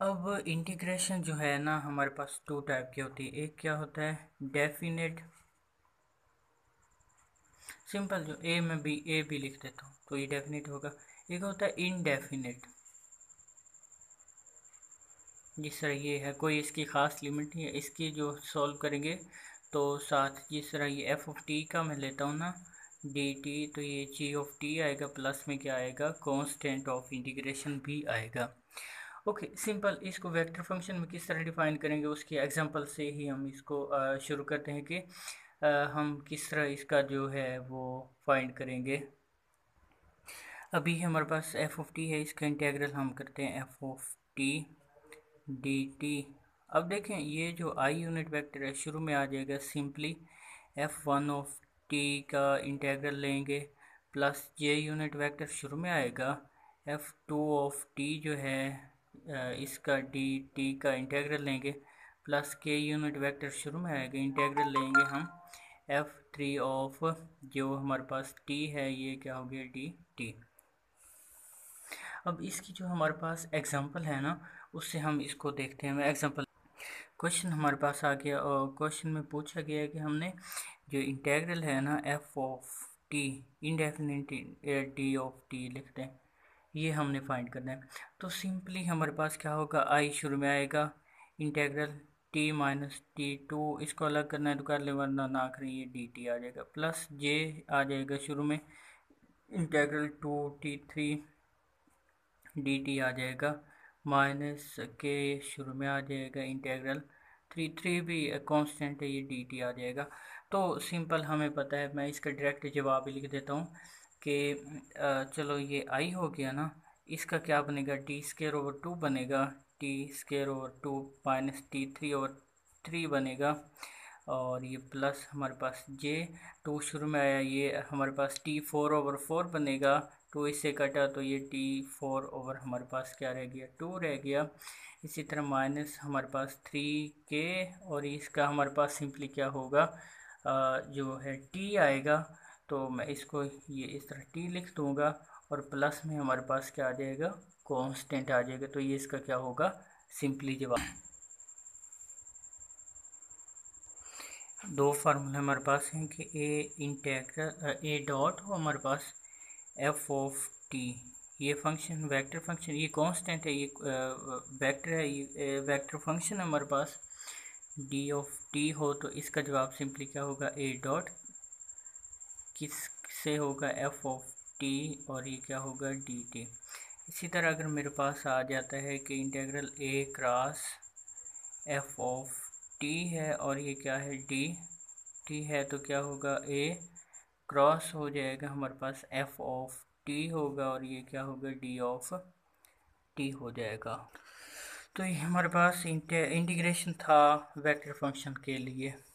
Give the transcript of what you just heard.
अब इंटीग्रेशन जो है ना हमारे पास टू टाइप की होती है। एक क्या होता है डेफिनेट, सिंपल, जो ए में भी ए भी लिख देता हूँ तो ये डेफिनेट होगा। एक होता है इनडेफिनेट, जिस तरह ये है, कोई इसकी ख़ास लिमिट नहीं है। इसकी जो सॉल्व करेंगे तो साथ जिस तरह ये एफ ऑफ टी का मैं लेता हूँ ना डी टी, तो ये जी ऑफ टी आएगा, प्लस में क्या आएगा कांस्टेंट ऑफ इंटीग्रेशन भी आएगा। Okay simple. इसको वेक्टर फंक्शन में किस तरह डिफाइन करेंगे उसकी एग्जांपल से ही हम इसको शुरू करते हैं कि हम किस तरह इसका जो है वो फाइंड करेंगे। अभी हमारे पास एफ ऑफ टी है, इसका इंटीग्रल हम करते हैं F of T D T. अब देखें ये जो आई यूनिट वेक्टर है शुरू में आ जाएगा simply F one of T का इंटीग्रल लेंगे, प्लस जे यूनिट वेक्टर शुरू में आएगा एफ टू ऑफ टी जो है इसका डी टी का इंटीग्रल लेंगे, प्लस के यूनिट वेक्टर शुरू में आएगा, इंटीग्रल लेंगे हम एफ थ्री ऑफ जो हमारे पास टी है ये क्या हो गया डी टी। अब इसकी जो हमारे पास एग्जांपल है ना उससे हम इसको देखते हैं। मैं एग्जांपल क्वेश्चन हमारे पास आ गया और क्वेश्चन में पूछा गया है कि हमने जो इंटीग्रल है ना F of T indefinite D of T लिखते हैं, ये हमने फाइंड करना है। तो सिंपली हमारे पास क्या होगा आई शुरू में आएगा, integral T minus T two, इसको अलग करना है तो कर ले वरना ना करें, ये डी टी आ जाएगा, प्लस जे आ जाएगा शुरू में, integral two T three D T आ जाएगा, माइनस के शुरू में आ जाएगा, इंटीग्रल थ्री थ्री भी कांस्टेंट है ये डी टी आ जाएगा। तो सिंपल हमें पता है, मैं इसका डायरेक्ट जवाब ही लिख देता हूँ कि चलो ये आई हो गया ना, इसका क्या बनेगा टी स्क्वायर ओवर टू बनेगा, T square over two minus T three over three बनेगा, और ये प्लस हमारे पास जे टू शुरू में आया, ये हमारे पास टी फोर ओवर फोर बनेगा, टू इससे कटा तो ये टी फोर ओवर हमारे पास क्या रह गया टू रह गया। इसी तरह माइनस हमारे पास थ्री के, और इसका हमारे पास सिंपली क्या होगा जो है टी आएगा, तो मैं इसको ये इस तरह टी लिख दूंगा, और प्लस में हमारे पास क्या आ जाएगा कांस्टेंट आ जाएगा। तो ये इसका क्या होगा सिंपली जवाब। दो फार्मूले हमारे पास हैं कि ए इंटीग्रल ए डॉट हो हमारे पास एफ ऑफ टी, ये फंक्शन वेक्टर फंक्शन, ये कांस्टेंट है, ये वेक्टर है, ये वेक्टर फंक्शन है हमारे पास, डी ऑफ टी हो तो इसका जवाब सिंपली क्या होगा ए डॉट किस से होगा एफ ऑफ टी, और ये क्या होगा डी टी। इसी तरह अगर मेरे पास आ जाता है कि integral A cross F of T है और ये क्या है डी टी है, तो क्या होगा ए क्रॉस हो जाएगा हमारे पास एफ ऑफ टी होगा, और ये क्या होगा डी ऑफ टी हो जाएगा। तो ये हमारे पास इंटीग्रेशन था वेक्टर फंक्शन के लिए।